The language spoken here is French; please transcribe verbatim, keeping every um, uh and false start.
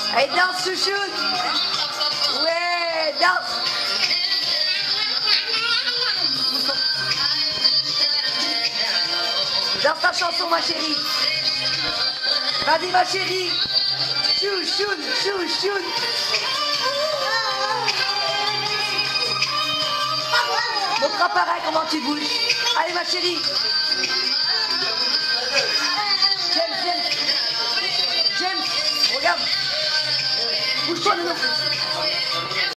Allez, danse, chouchoute. Ouais, danse. Danse ta chanson, ma chérie. Vas-y, ma chérie. Chouchoune, chouchoune. Montre pareil comment tu bouges. Allez, ma chérie. James, James. James, regarde. Bouge-toi, Nounou.